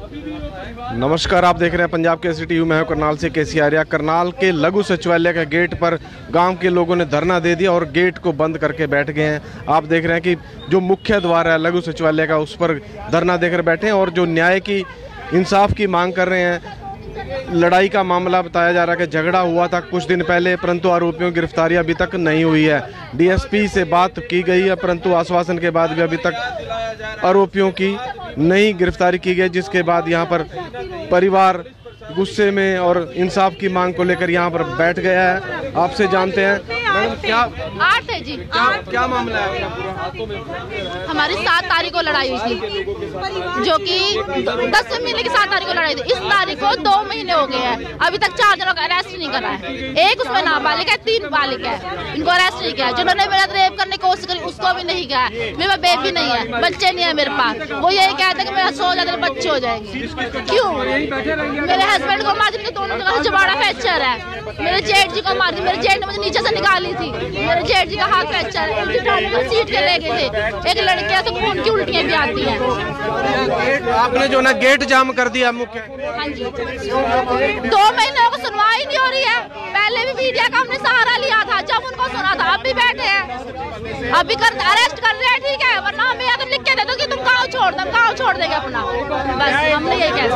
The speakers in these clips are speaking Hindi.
नमस्कार, आप देख रहे हैं पंजाब केसरी टीवी। मैं हूं करनाल से केसी आर्या। करनाल के लघु सचिवालय के गेट पर गांव के लोगों ने धरना दे दिया और गेट को बंद करके बैठ गए हैं। आप देख रहे हैं कि जो मुख्य द्वार है लघु सचिवालय का, उस पर धरना देकर बैठे हैं और जो न्याय की, इंसाफ की मांग कर रहे हैं। लड़ाई का मामला बताया जा रहा है कि झगड़ा हुआ था कुछ दिन पहले, परंतु आरोपियों की गिरफ्तारी अभी तक नहीं हुई है। डीएसपी से बात की गई है, परंतु आश्वासन के बाद भी अभी तक आरोपियों की नहीं गिरफ्तारी की गई, जिसके बाद यहां पर परिवार गुस्से में और इंसाफ की मांग को लेकर यहां पर बैठ गया है। आपसे जानते हैं मैडम, क्या 8 है जी, क्या मामला है पूरा? हमारी 7 तारीख को लड़ाई हुई थी, जो कि 10 महीने की 7 तारीख को लड़ाई थी। इस तारीख को 2 महीने हो गए हैं, अभी तक 4 जनों का अरेस्ट नहीं करा है। एक उसमें नाबालिग है, 3 बालिग है, इनको अरेस्ट नहीं किया। जिन्होंने मेरा रेप करने की कोशिश करी उसको भी नहीं किया है। मेरा बेबी नहीं है, बच्चे नहीं है मेरे पास। वो यही कहते कि मेरा 100 ज्यादा बच्चे हो जाएंगे। क्यों? मेरे हस्बैंड को मार के दोनों जगह जबाड़ा फ्रैक्चर है। मेरे जेठ जी को मार दी, मेरे जेठ ने मुझे नीचे से निकाली थी। मेरे जेठ जी का हाथ फ्रैक्चर है, उनकी टांग को सीट के ले गए थे। एक लड़की है तो खून की उल्टियां भी आती हैं। आपने जो ना गेट जाम कर दिया मुख्य। हाँ जी, 2 महीने को सुनवाई नहीं हो रही है। पहले भी मीडिया का हमने सहारा लिया था, जब उनको सुना था। अब भी बैठे हैं, अभी अरेस्ट कर रहे हैं, ठीक है, वरना हमें या तो लिख के दे दो कि तुम गाँव छोड़ दो, गाँव छोड़ देंगे अपना। बस हमने यही कह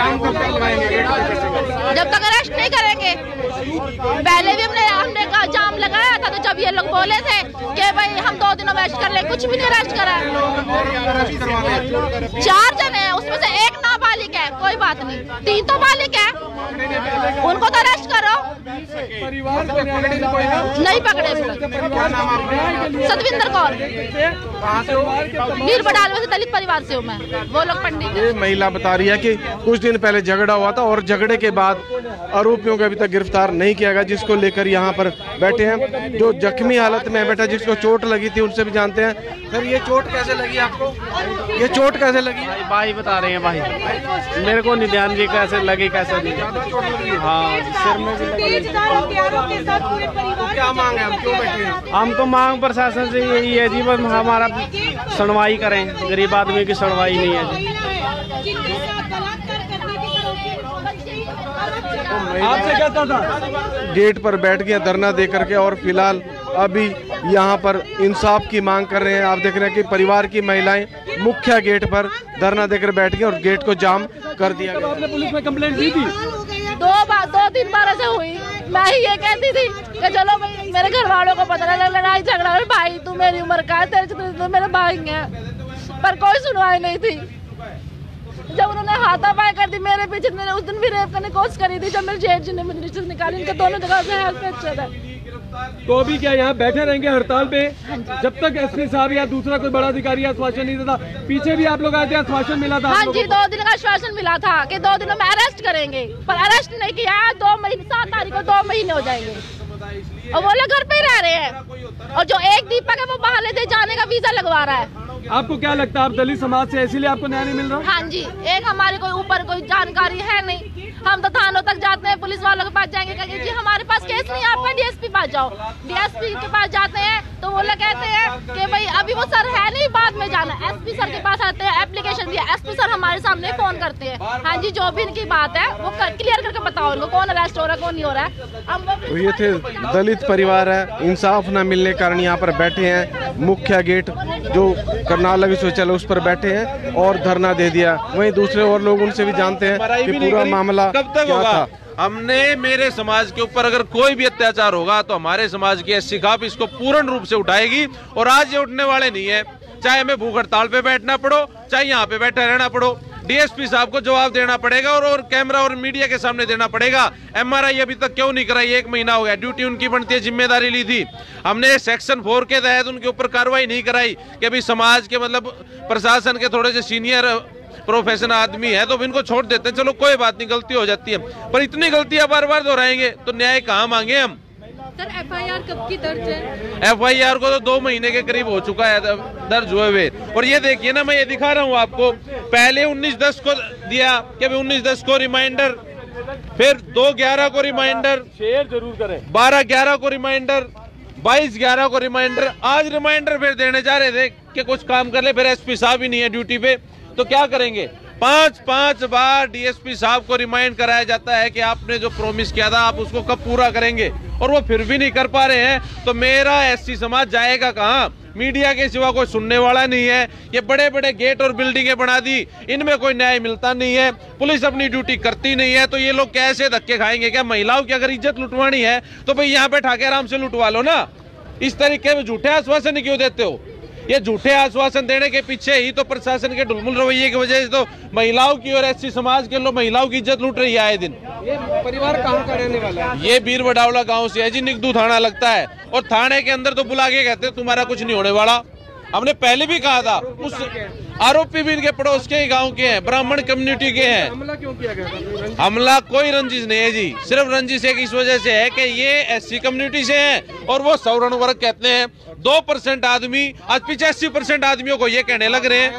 सकते, जब तक अरेस्ट नहीं करेंगे। पहले भी हमने जाम लगाया था, तो जब ये लोग बोले थे कि भाई हम 2 दिनों में अरेस्ट कर ले, कुछ भी नहीं अरेस्ट करा। 4 जने हैं, उसमें से 1 नाबालिग है, कोई बात नहीं, 3 तो बालिग है, उनको तो अरेस्ट करो। नहीं पकड़े। सतविंदर कौर, वीर बडाल में से दलित परिवार से हूँ मैं। वो लोग पंडित। ये महिला बता रही है कि कुछ दिन पहले झगड़ा हुआ था और झगड़े के बाद आरोपियों को अभी तक गिरफ्तार नहीं किया गया, जिसको लेकर यहाँ पर बैठे हैं। जो जख्मी हालत में बैठा, जिसको चोट लगी थी, उनसे भी जानते हैं। सर, ये चोट कैसे लगी आपको? ये चोट कैसे लगी? भाई बता रहे हैं भाई, मेरे को नहीं ध्यान जी कैसे लगी, कैसे नहीं। हाँ, सिर में भी। क्या मांग है? हम क्यों बैठे हैं? हम तो मांग प्रशासन से यही है जी, बस हमारा सुनवाई करें। गरीब आदमी की सुनवाई नहीं है जी। आपसे कहता था गेट पर बैठ गया धरना दे करके, और फिलहाल अभी यहाँ पर इंसाफ की मांग कर रहे हैं। आप देख रहे हैं कि परिवार की महिलाएं मुख्य गेट पर धरना देकर बैठ गई और गेट को जाम कर दिया गया। आपने पुलिस में कंप्लेंट दी थी? 2-3 बार ऐसे हुई। मैं ही ये कहती थी कि चलो भाई, मेरे घर वालों को पता लगा लड़ाई झगड़ा है, भाई तू मेरी उम्र का है, तेरे तो मेरे भाई हैं, पर कोई सुनवाई नहीं थी। जब उन्होंने हाथापाई कर दी मेरे पीछे, मैंने उस दिन भी रेप करने की कोशिश करी थी। जब मेरे जेठ जी ने मुझे नीचे से निकाली, इनके दोनों जगह से हेल्थ फ्रैक्चर है। तो अभी क्या यहाँ बैठे रहेंगे हड़ताल पे जब तक एसपी साहब या दूसरा कोई बड़ा अधिकारी आश्वासन नहीं देता? पीछे भी आप लोग आए थे, आश्वासन मिला था? हाँ जी, 2 दिन का आश्वासन मिला था कि 2 दिनों में अरेस्ट करेंगे, पर अरेस्ट नहीं किया। 2 महीने 7 तारीख को 2 महीने हो जाएंगे और वो लोग घर पे ही रह रहे हैं। और जो एक दीपक है वो बाहर ले जाने का वीजा लगवा रहा है। आपको क्या लगता है, आप दलित समाज से, इसीलिए आपको न्याय नहीं मिल रहा? हाँ जी, एक हमारे कोई ऊपर कोई जानकारी है नहीं। हम तो थानों तक जाते हैं, पुलिस वालों के पास जाएंगे, कहेंगे जी हमारे पास केस नहीं है, आपका डीएसपी पास जाओ। डीएसपी के पास जाते हैं तो वो लोग कहते हैं कि भाई अभी वो सर है नहीं, बाद में जाना। एसपी सर के पास आते हैं, एप्लीकेशन दिया, एसपी सर हमारे सामने फोन करते हैं, हाँ जी जो भी इनकी बात है वो क्लियर करके बताओ उनको, कौन अरेस्ट हो रहा है, कौन नहीं हो रहा है। ये थे दलित परिवार है, इंसाफ न मिलने के कारण यहाँ पर बैठे हैं। मुख्य गेट जो करनाल लघु सचिवालय उस पर बैठे हैं और धरना दे दिया। वहीं दूसरे और लोग, उनसे भी जानते हैं कि पूरा मामला कब तक होगा। हमने, मेरे समाज के ऊपर अगर कोई भी अत्याचार होगा तो हमारे समाज की एससी खाप इसको पूर्ण रूप से उठाएगी, और आज ये उठने वाले नहीं है। चाहे हमें भूख हड़ताल पे बैठना पड़ो, चाहे यहाँ पे बैठे रहना पड़ो, डीएसपी साहब को जवाब देना पड़ेगा और कैमरा और मीडिया के सामने देना पड़ेगा। एमआरआई अभी तक क्यों नहीं कराई? 1 महीना हो गया, ड्यूटी उनकी बनती है, जिम्मेदारी ली थी हमने। सेक्शन 4 के तहत उनके ऊपर कार्रवाई नहीं कराई कि अभी समाज के, मतलब प्रशासन के थोड़े से सीनियर प्रोफेशनल आदमी है तो इनको छोड़ देते हैं, चलो कोई बात नहीं, गलती हो जाती है। पर इतनी गलतियां बार बार दोहराएंगे तो न्याय कहाँ मांगे हम? सर, एफआईआर कब की दर्ज है? एफआईआर को तो 2 महीने के करीब हो चुका है दर्ज हुए हुए। और ये देखिए ना, मैं ये दिखा रहा हूँ आपको, पहले 19/10 को दिया कि 19/10 को रिमाइंडर, फिर 2/11 को रिमाइंडर, शेयर जरूर करें, 12/11 को रिमाइंडर, 22/11 को रिमाइंडर। आज रिमाइंडर फिर देने जा रहे थे कि कुछ काम कर ले, फिर एसपी साहब ही नहीं है ड्यूटी पे, तो क्या करेंगे? 5-5 बार डीएसपी साहब को रिमाइंड कराया जाता है कि आपने जो प्रॉमिस किया था आप उसको कब पूरा करेंगे, और वो फिर भी नहीं कर पा रहे हैं। तो मेरा एससी समाज जाएगा कहाँ? मीडिया के सिवा कोई सुनने वाला नहीं है। ये बड़े बड़े गेट और बिल्डिंगें बना दी, इनमें कोई न्याय मिलता नहीं है, पुलिस अपनी ड्यूटी करती नहीं है, तो ये लोग कैसे धक्के खाएंगे? क्या महिलाओं की अगर इज्जत लुटवानी है तो भाई यहाँ पे ठाके आराम से लुटवा लो ना। इस तरीके में झूठे आश्वासन क्यों देते हो? ये झूठे आश्वासन देने के पीछे ही तो प्रशासन के ढुलमुल रवैये की वजह से तो महिलाओं की और एससी समाज के लोग महिलाओं की इज्जत लूट रही है आए दिन। ये परिवार कहाँ का रहने वाला है? ये बीर बडावला गांव से है जी, निगदू थाना लगता है, और थाने के अंदर तो बुला के कहते हैं तुम्हारा कुछ नहीं होने वाला। हमने पहले भी कहा था, उस आरोपी भी इनके पड़ोस के ही गांव के हैं, ब्राह्मण कम्युनिटी के हैं। हमला क्यों किया गया? हमला कोई रंजिश नहीं है जी, सिर्फ रंजिश एक इस वजह से है कि ये एससी कम्युनिटी से हैं और वो सवर्ण वर्ग कहते हैं। 2% आदमी आज 85% आदमियों को ये कहने लग रहे हैं,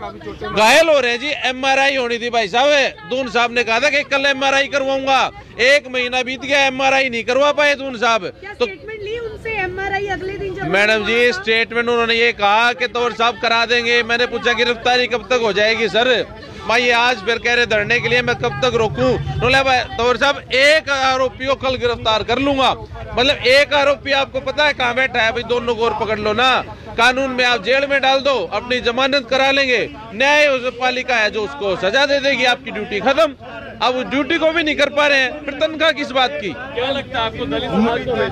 घायल हो रहे हैं जी। एमआरआई होनी थी भाई साहब, दून साहब ने कहा था कि कल एमआरआई करवाऊंगा, 1 महीना बीत गया, एमआरआई नहीं करवा पाए दून साहब। तो उनसे एमआरआई अगले दिन मैडम जी स्टेटमेंट उन्होंने ये कहा कि तोर साहब करा देंगे। मैंने पूछा गिरफ्तारी कब तक हो जाएगी सर? भाई आज फिर कह रहे धरने के लिए, मैं कब तक रोकूं? तोर साहब एक आरोपी को कल गिरफ्तार कर लूंगा। मतलब एक आरोपी आपको पता है कहाँ बैठा है? भाई दोनों को और पकड़ लो ना, कानून में आप जेल में डाल दो, अपनी जमानत करा लेंगे, न्याय पालिका है जो उसको सजा दे देगी, आपकी ड्यूटी खत्म। अब ड्यूटी को भी नहीं कर पा रहे हैं, फिर तनख्वाह किस बात की? क्या लगता है आपको दलित समाज को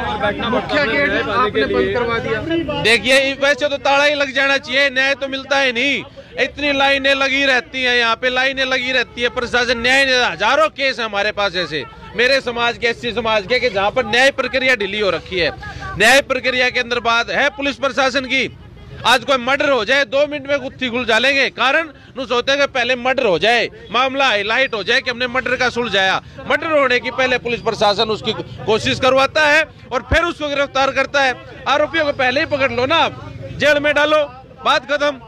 मुख्य गेट आपने बंद करवा दिया? देखिए वैसे तो ताला ही लग जाना चाहिए, न्याय तो मिलता है नहीं। इतनी लाइनें लगी रहती हैं, यहाँ पे लाइनें लगी रहती है, प्रशासन न्याय नहीं। हजारों केस है हमारे पास ऐसे मेरे समाज के, एससी समाज के, कि जहाँ पर न्याय प्रक्रिया ढीली हो रखी है। न्याय प्रक्रिया के अंदर बात है पुलिस प्रशासन की। आज कोई मर्डर हो जाए 2 मिनट में गुत्थी खुल डालेंगे, कारण सोचते हैं कि पहले मर्डर हो जाए, मामला हाईलाइट हो जाए कि हमने मर्डर का सुलझाया। मर्डर होने की पहले पुलिस प्रशासन उसकी कोशिश करवाता है और फिर उसको गिरफ्तार करता है। आरोपियों को पहले ही पकड़ लो ना, आप जेल में डालो, बात खत्म।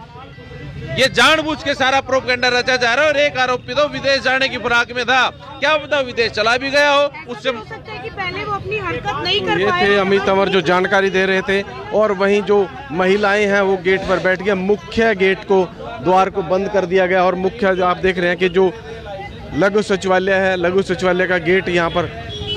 ये जानबूझ के सारा प्रोपेगेंडा रचा जा रहा है। और एक आरोपी तो विदेश जाने की फिराक में था, क्या पता विदेश चला भी गया हो। उससे हो सकता है कि पहले वो अपनी हरकत नहीं कर ये पाए। थे अमित तंवर जो जानकारी दे रहे थे, और वहीं जो महिलाएं हैं वो गेट पर बैठ गए। मुख्य गेट को, द्वार को बंद कर दिया गया, और मुख्य जो आप देख रहे हैं कि जो लघु सचिवालय है, लघु सचिवालय का गेट यहाँ पर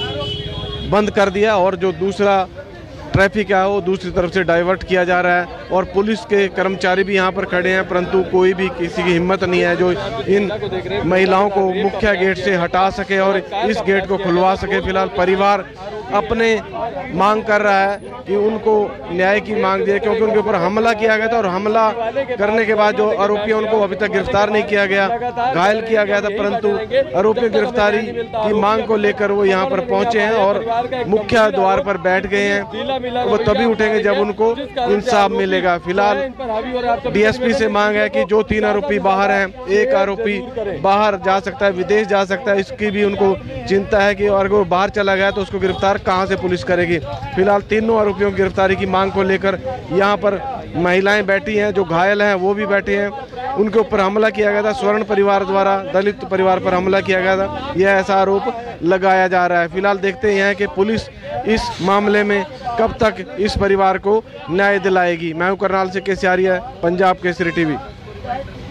बंद कर दिया, और जो दूसरा ट्रैफिक है वो दूसरी तरफ से डाइवर्ट किया जा रहा है। और पुलिस के कर्मचारी भी यहाँ पर खड़े हैं, परंतु कोई भी किसी की हिम्मत नहीं है जो इन महिलाओं को मुख्य गेट से हटा सके और इस गेट को खुलवा सके। फिलहाल परिवार अपने मांग कर रहा है कि उनको न्याय की मांग दिए, क्योंकि उनके ऊपर हमला किया गया था, और हमला करने के बाद जो आरोपी है उनको अभी तक गिरफ्तार नहीं किया गया, घायल किया गया था, परंतु आरोपी गिरफ्तारी की मांग को लेकर वो यहाँ पर पहुंचे हैं और मुख्य द्वार पर बैठ गए हैं। वो तभी उठेंगे जब उनको इंसाफ मिलेगा। फिलहाल डीएसपी से मांग है कि जो 3 आरोपी बाहर हैं, एक आरोपी बाहर जा सकता है, विदेश जा सकता है, इसकी भी उनको चिंता है कि अगर वो बाहर चला गया तो उसको गिरफ्तार कहां से पुलिस करेगी। फिलहाल तीनों आरोपियों की गिरफ्तारी की मांग को लेकर यहाँ पर महिलाएं बैठी हैं, जो घायल हैं वो भी बैठे हैं। उनके ऊपर हमला किया गया था, स्वर्ण परिवार द्वारा दलित परिवार पर हमला किया गया था, यह ऐसा आरोप लगाया जा रहा है। फिलहाल देखते हैं कि पुलिस इस मामले में कब तक इस परिवार को न्याय दिलाएगी। मैं हूं करनाल से केसी आर्य, पंजाब केसरी टीवी।